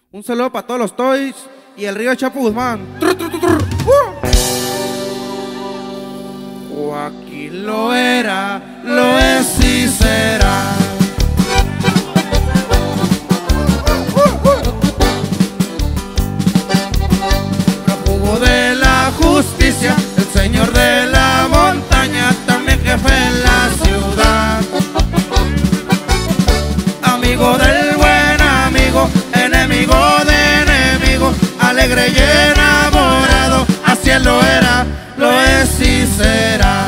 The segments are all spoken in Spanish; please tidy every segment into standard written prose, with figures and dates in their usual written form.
Un saludo para todos los toys y el río Chapo Guzmán. Joaquín lo era, lo es y será. Prófugo de la justicia, el señor de la montaña, también jefe en la ciudad. Amigo del buen amigo, enemigo de enemigos, alegre y enamorado, así él lo era, lo es y será.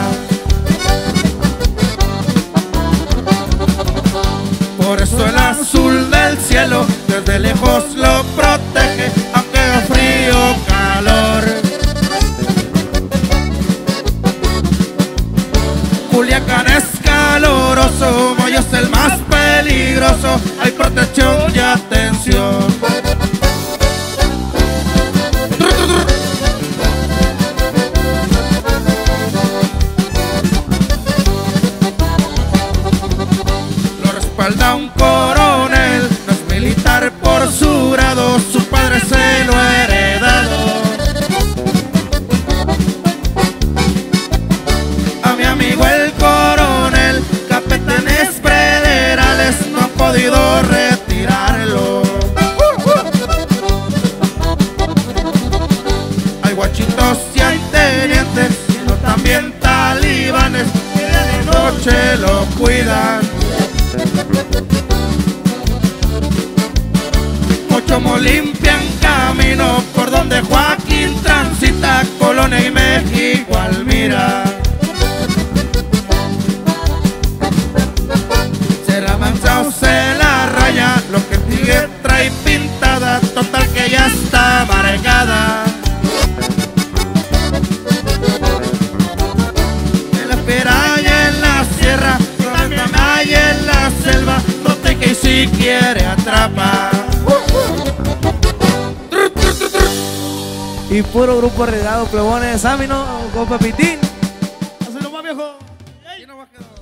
Por eso el azul del cielo desde lejos lo protege, aunque haga frío o calor. Culiacán es caloroso, Moyo es el más peligroso, hay protección y atención. Lo respalda un coronel, no es militar por su grado, su padre se lo ha heredado. A mi amigo el coronel, capitanes federales no han podido retirarlo. Hay guachitos y hay tenientes, sino también talibanes que de noche lo cuidan. Como limpian camino por donde Joaquín transita, Colonia y México Almira. Será manchado, se la raya, lo que sigue trae pintada, total que ya está amargada. En la fiera y en la sierra, también hay en la selva, no te que si quiere atrapar. Y puro grupo regado, plebones, Samino, compa Pitín. Hazlo más viejo. Ahí no va a quedar.